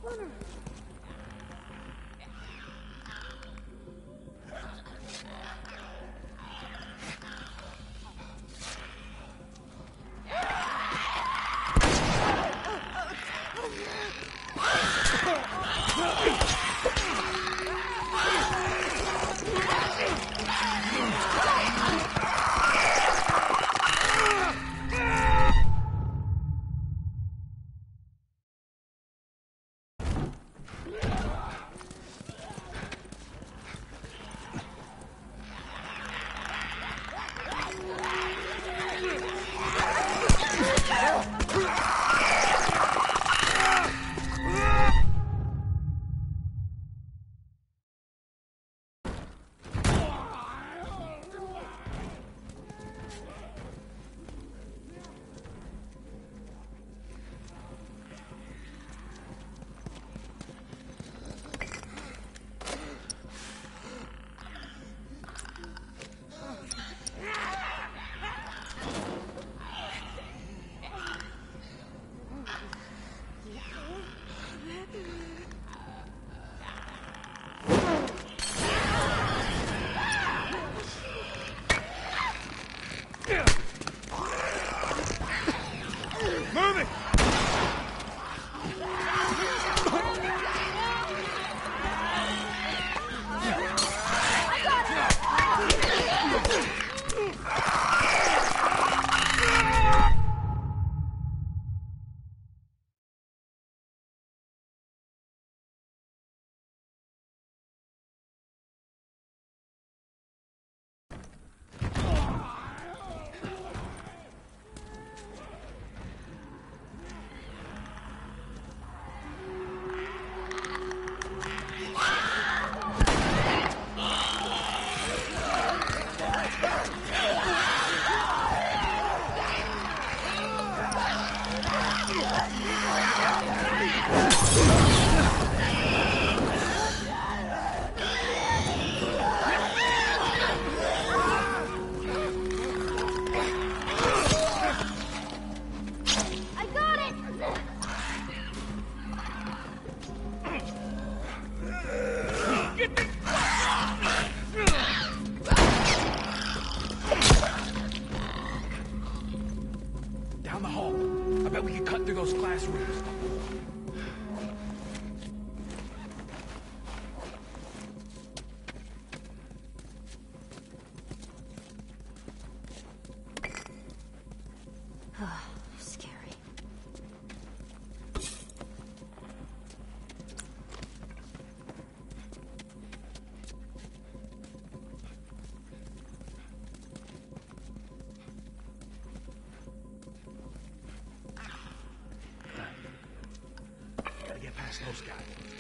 Those guys.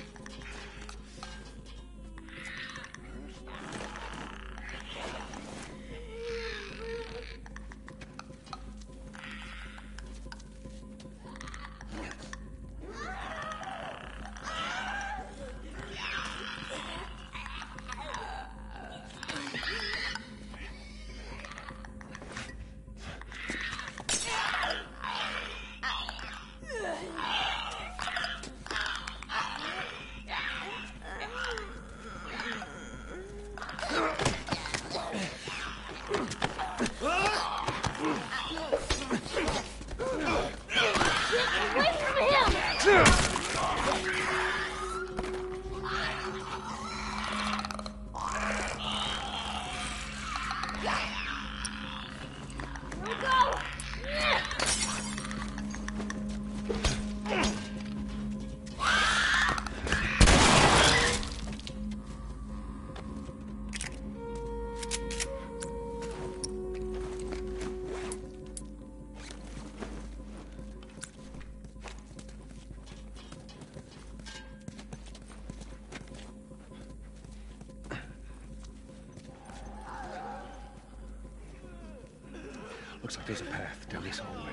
Looks like there's a path down this hallway.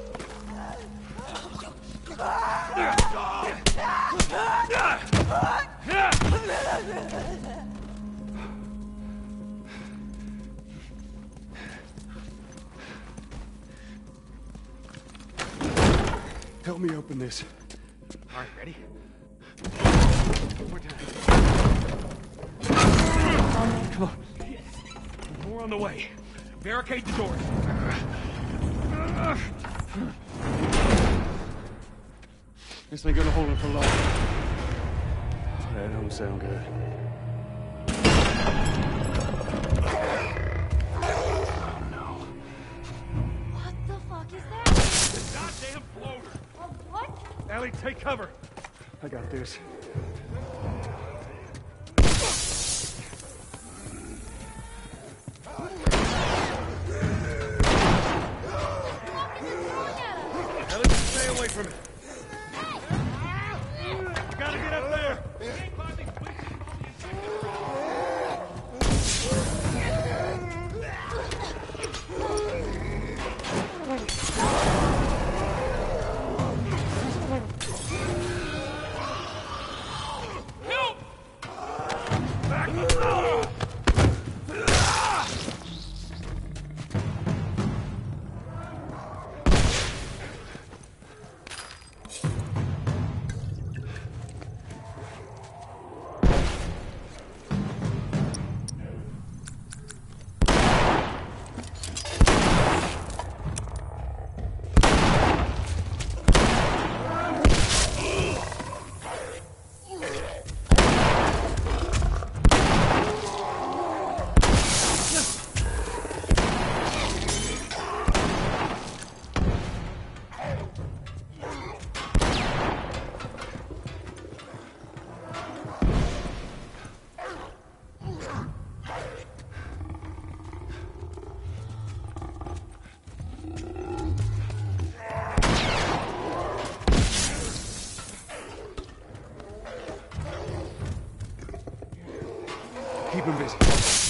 Ah! Help me open this. All right, ready? One more time. Come on. More on the way. Barricade the doors. This ain't gonna hold it for long. That don't sound good. Oh no. What the fuck is that? The goddamn floater. What? Ellie, take cover. I got this. Ellie, stay away from it. Gotta get up there. Help! Back up! Keep him busy.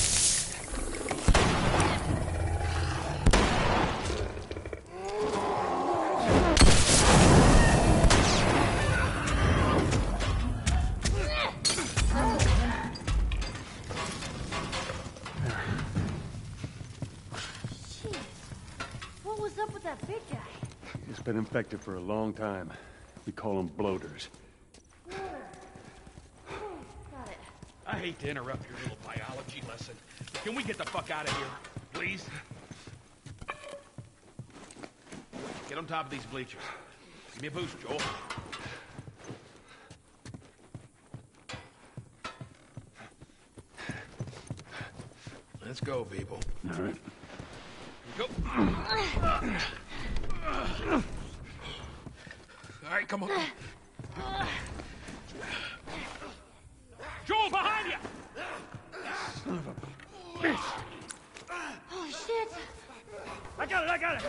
Shit. What was up with that big guy? He's been infected for a long time. We call them bloaters. Got it. I hate to interrupt your little biology lesson. Can we get the fuck out of here, please? Get on top of these bleachers. Give me a boost, Joel. Let's go, people. All right. Go. All right, come on. Joel, behind you! Oh, shit. I got it!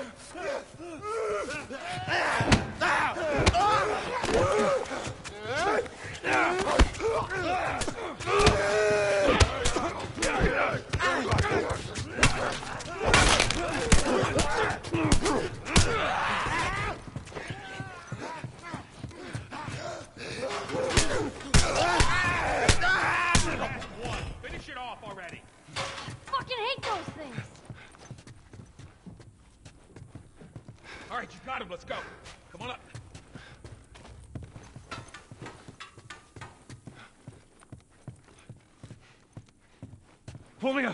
Finish it off already. Fucking hate those things. All right, you got him. Let's go. Come on up. Pull me up.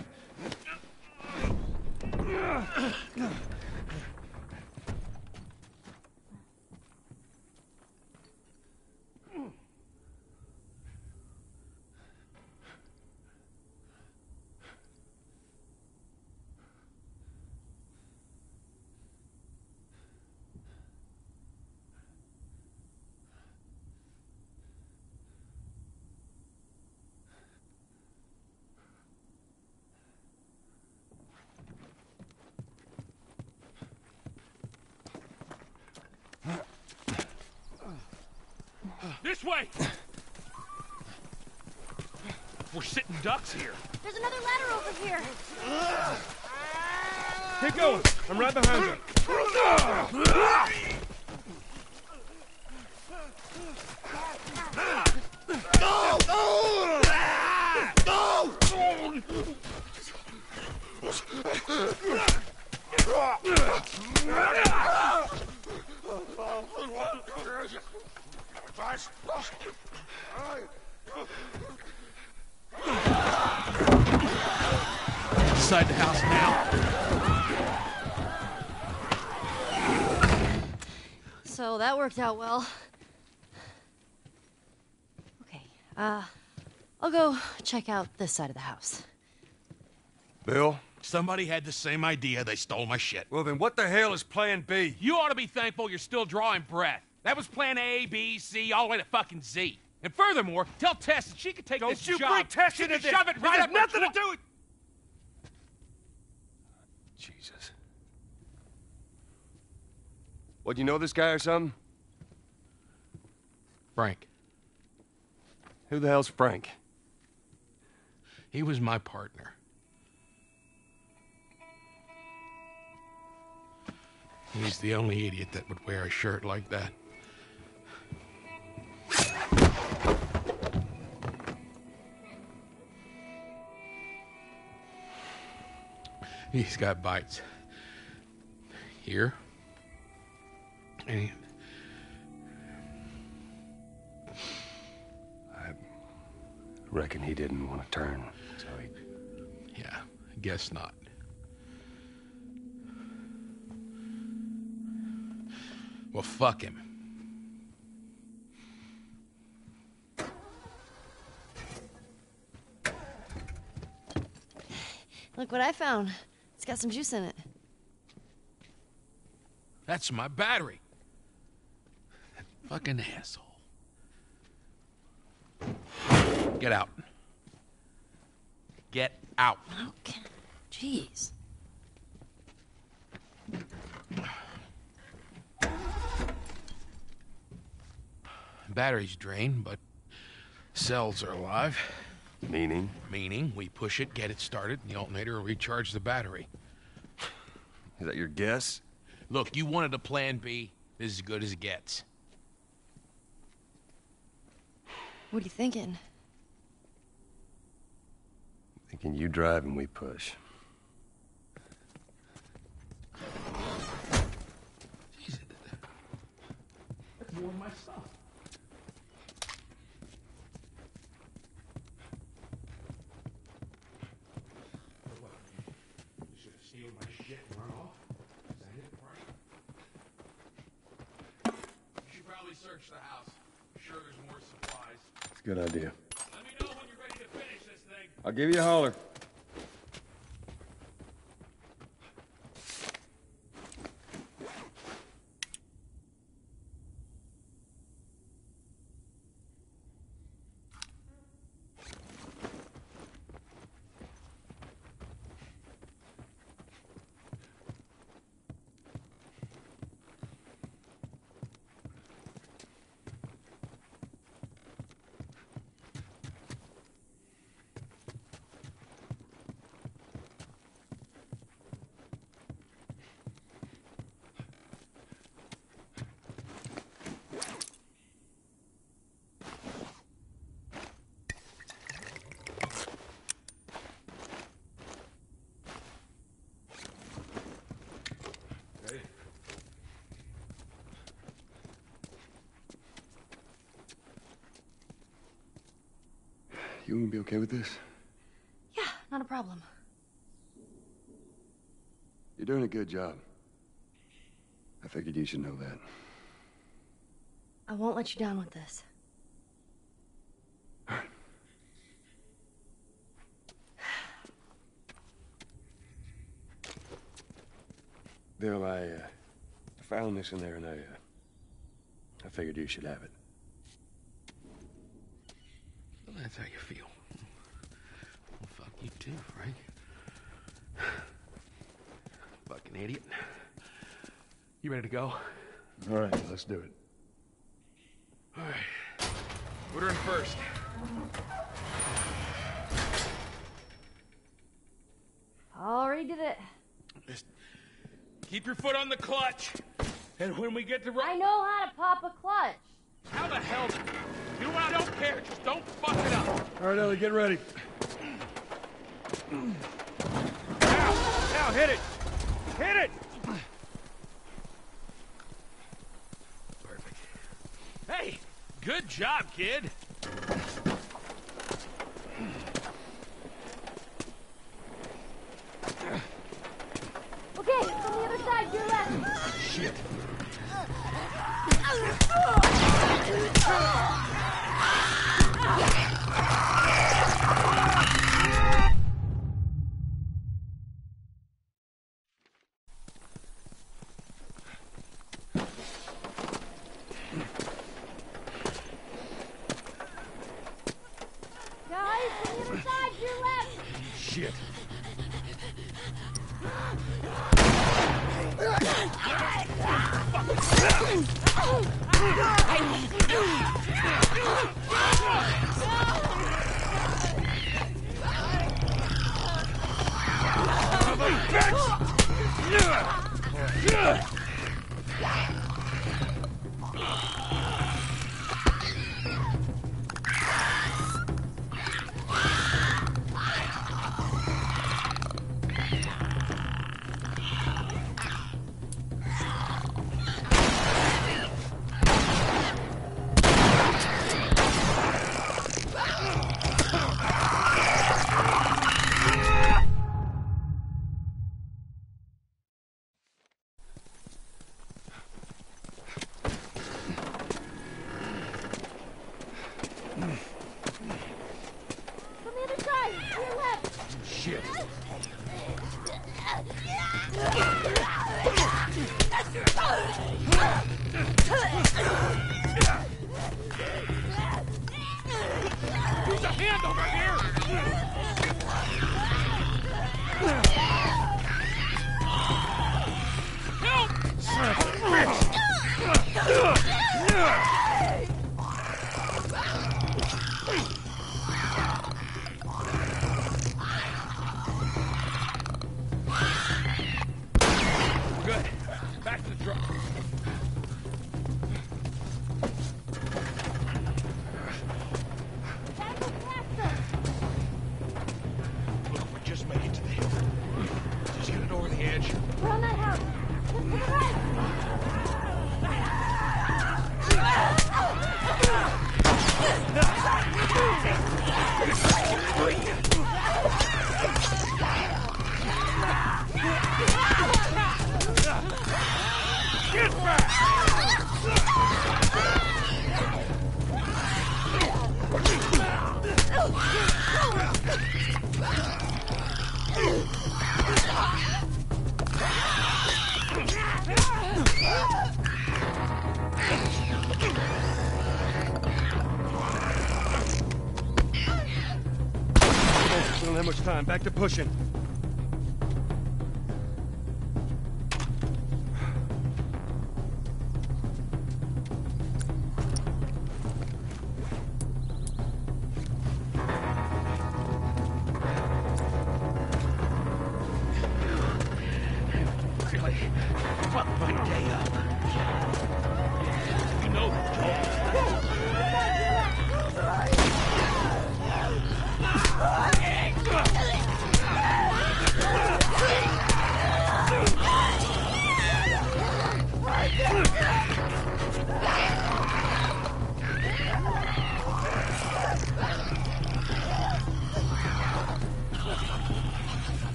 This way! We're sitting ducks here. There's another ladder over here. Keep going. I'm right behind you. Inside the house now. So that worked out well. Okay, I'll go check out this side of the house. Bill? Somebody had the same idea. They stole my shit. Well, then what the hell is Plan B? You ought to be thankful you're still drawing breath. That was plan A, B, C, all the way to fucking Z. And furthermore, tell Tess that she could take this job. Don't you bring Tess she into can this! shove it right This up has nothing her to do with... Jesus. What, you know this guy or something? Frank. Who the hell's Frank? He was my partner. He's the only idiot that would wear a shirt like that. He's got bites. Here. And I reckon he didn't want to turn, so he... yeah, I guess not. Well, fuck him. Look what I found. It's got some juice in it. That's my battery. That fucking asshole. Get out. Get out. Okay. Jeez. Battery's drained, but cells are alive. Meaning? Meaning, we push it, get it started, and the alternator will recharge the battery. Is that your guess? Look, you wanted a plan B. This is as good as it gets. What are you thinking? Thinking you drive and we push. Jesus. That's more of my stuff. You should have stealed my shit and run off. Is that it, right? You should probably search the house. I'm sure there's more supplies. It's a good idea. Let me know when you're ready to finish this thing. I'll give you a holler. Ready? You gonna be okay with this? Yeah, not a problem. You're doing a good job. I figured you should know that. I won't let you down with this. Bill, I found this in there, and I figured you should have it. Well, that's how you feel. Well, fuck you too, Frank. Fucking idiot. You ready to go? All right, let's do it. All right. Put her in first. Already did it. Just keep your foot on the clutch. And when we get to... I know how to pop a clutch. How the hell... You know what? I don't care. Just don't fuck it up. All right, Ellie, get ready. Now, hit it! Hit it! Perfect. Hey! Good job, kid. Okay, from the other side, to your left. Shit. Guys, from the other side, to your left. Shit. From the other side, to your left. Shit. Who's a hand over here? Good. Back to the truck. Gotta go faster. Look, we just made it to the hill. Just get it over the edge. We're on that house. Just to the right. Get back! We don't have much time. Back to pushing. Really? Fuck my day up. You know that, Joel.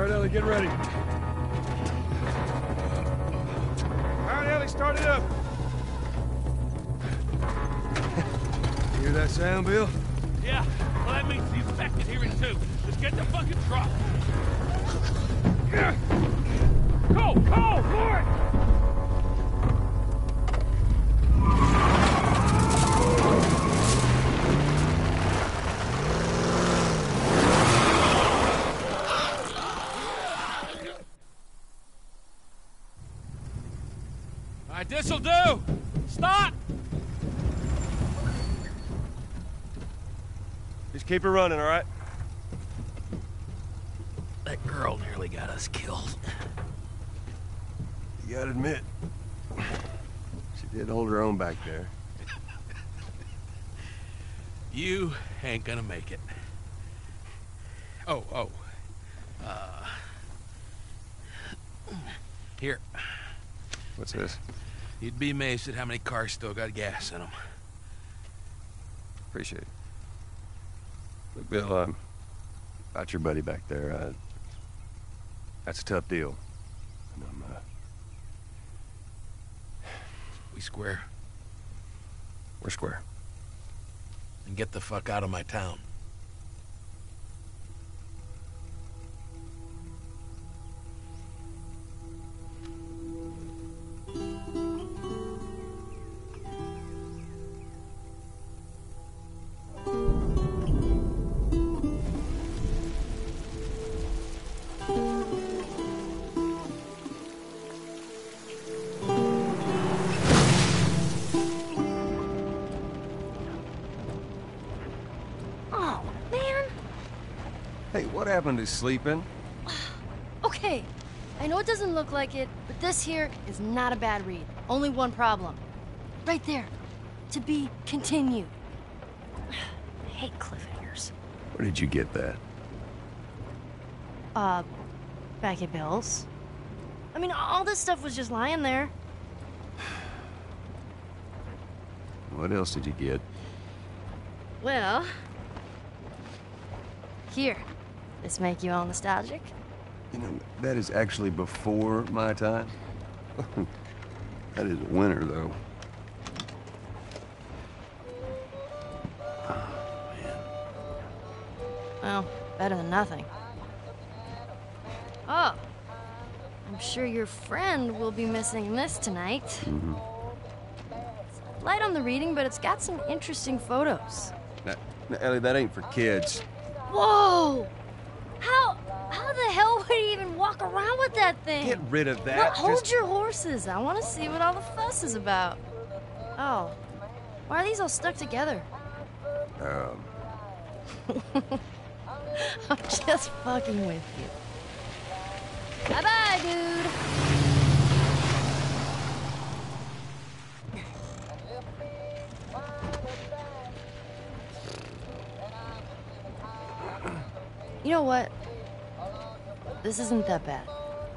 right, Ellie, get ready. All right, Ellie, start it up. Hear that sound, Bill? Yeah, well, that means the infected hearing too. Let's get the fucking truck. Go, Lord! All right, this'll do. Stop! Just keep it running, all right? That girl nearly got us killed. You gotta admit, she did hold her own back there. You ain't gonna make it. Here. What's this? You'd be amazed at how many cars still got gas in them. Appreciate it. Look, Bill, about your buddy back there, that's a tough deal. And We square. we're square. And get the fuck out of my town. Oh, man. Hey, what happened to sleeping? Okay, I know it doesn't look like it, but this here is not a bad read. Only one problem. Right there. To be continued. I hate cliffhangers. Where did you get that? Back at Bill's. I mean, all this stuff was just lying there. What else did you get? Well... Here. This make you all nostalgic? You know, that is actually before my time. That is a winner, though. Well, better than nothing. Oh. I'm sure your friend will be missing this tonight. Mm-hmm. It's light on the reading, but it's got some interesting photos. Now, Ellie, that ain't for kids. Whoa! How the hell would he even walk around with that thing? Get rid of that. Well, hold Just... your horses. I want to see what all the fuss is about. Oh. Why are these all stuck together? I'm just fucking with you. Bye-bye, dude. You know what? This isn't that bad.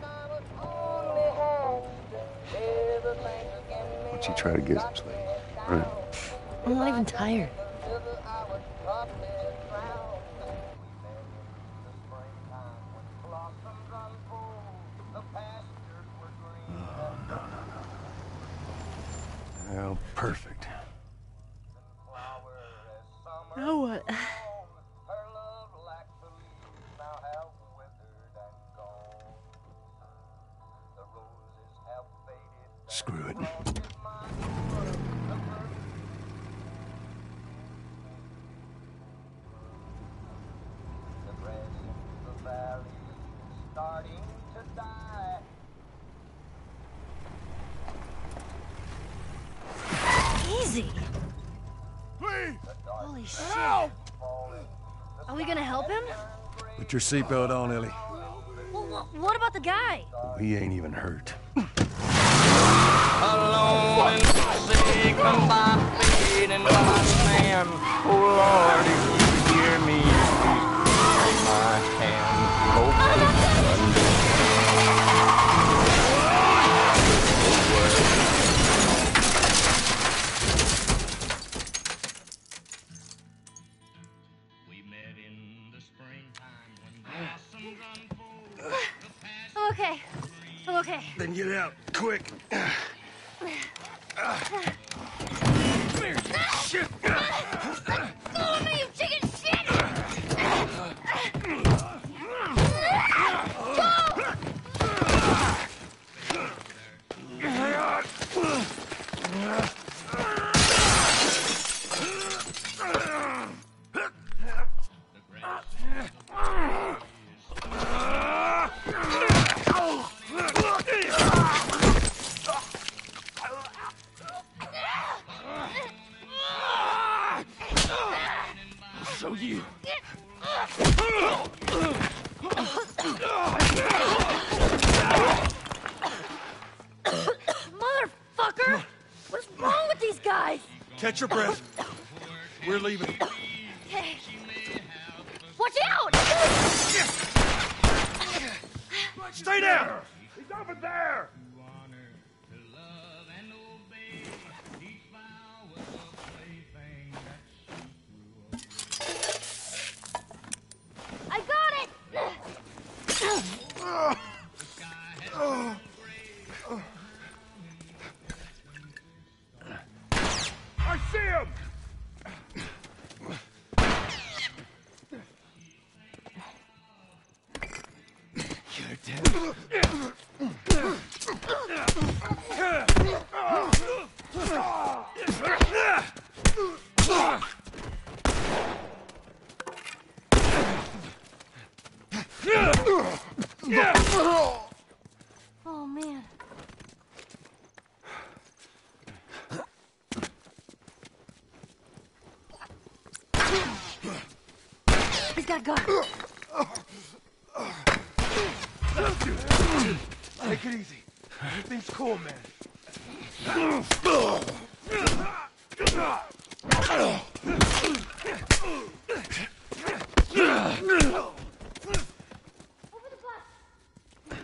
Why don't you try to get some sleep? All right. I'm not even tired. Well, perfect. Now what? Screw it. Easy. Please! Holy shit. Help! Are we gonna help him? Put your seatbelt on, Ellie. Well, what about the guy? He ain't even hurt. Alone and forsaken by fate and by man. Oh Lord, if you hear me, please take my hand. Hope you understand. We met in the I'm okay. I'm okay. Then get out, quick. Shit! Go with me, you chicken shit! So you. Motherfucker! What's wrong with these guys? Catch your breath. We're leaving. Okay. Watch out! Stay down! He's over there! I got it! I see him! Oh, man. He's got a gun. Take it easy. Everything's cool, man. Over the bus.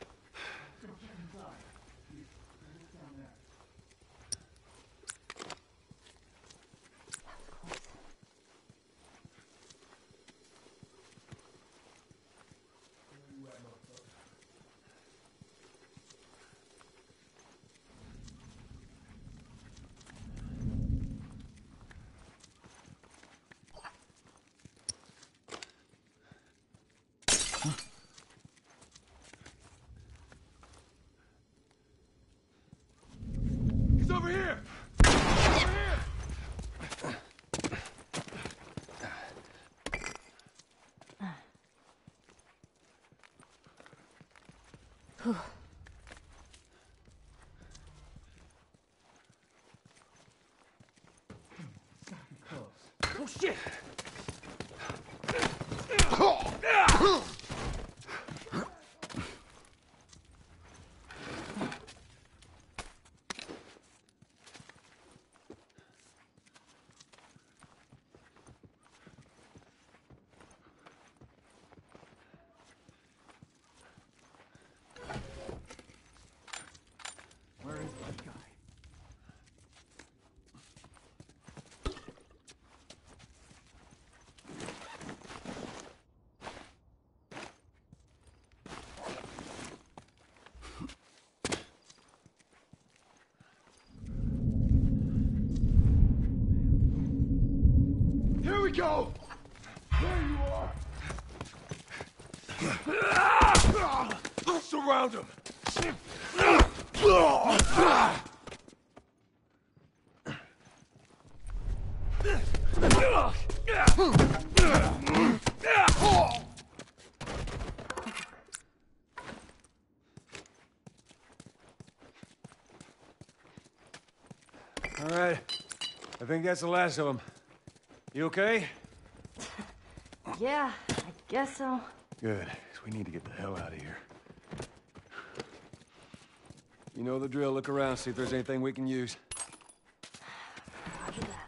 He's over here! Oh, shit! Where is that guy? Here we go! There you are! Surround him! All right. I think that's the last of them. You okay? Yeah, I guess so. Good, 'cause we need to get the hell out of here. You know the drill. Look around, see if there's anything we can use. Roger that.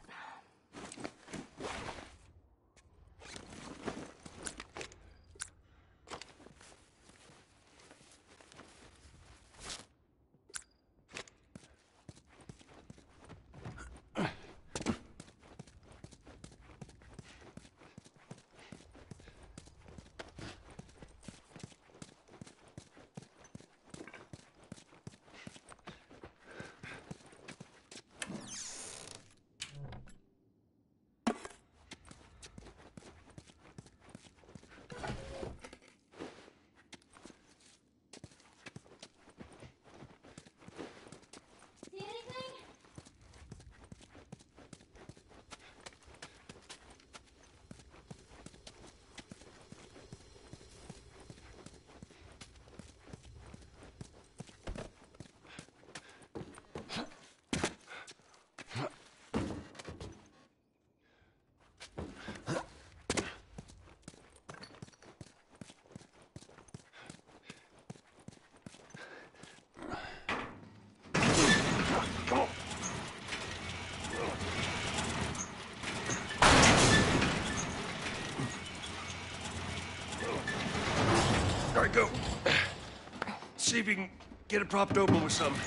right, go. See if you can get it propped open with something.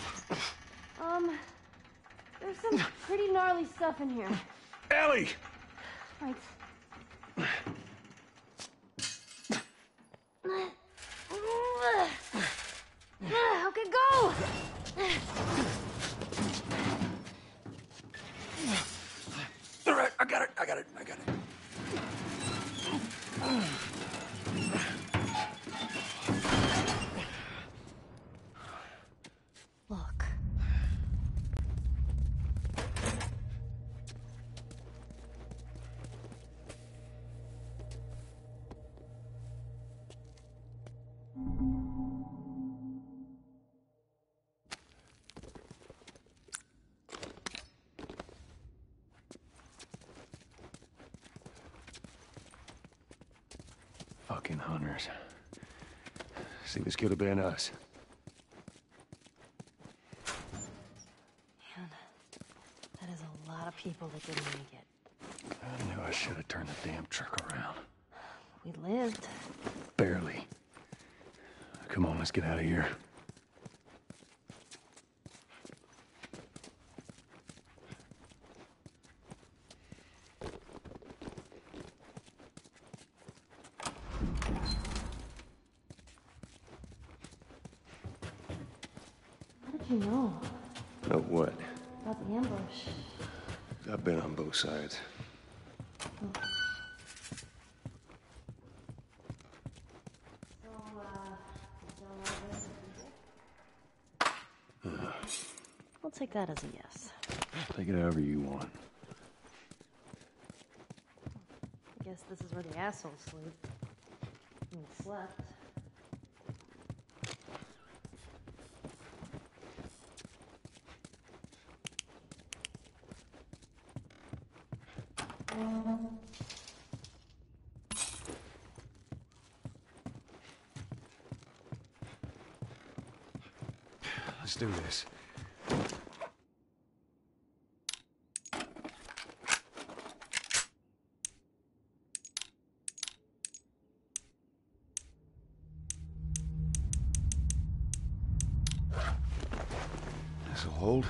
There's some pretty gnarly stuff in here. Ellie! Right. Okay, go! All right, I got it. Look. Fucking hunters. See, this could have been us. Man, that is a lot of people that didn't make it. I knew I should have turned the damn truck around. We lived. Barely. Come on, let's get out of here. How did you know Know what? about the ambush? I've been on both sides. I'll take that as a yes. Take it however you want. I guess this is where the assholes sleep. I mean, slept. Let's do this. This'll hold.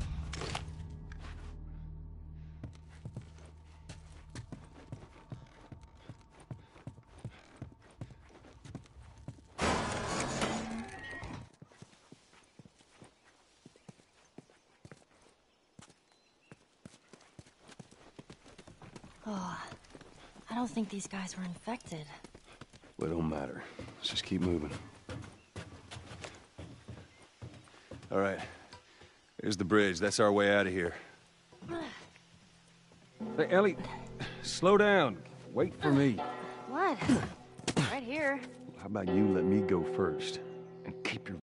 Oh, I don't think these guys were infected. Well, it don't matter. Let's just keep moving. All right. Here's the bridge. That's our way out of here. Hey, Ellie, slow down. Wait for me. What? Right here. How about you let me go first? And keep your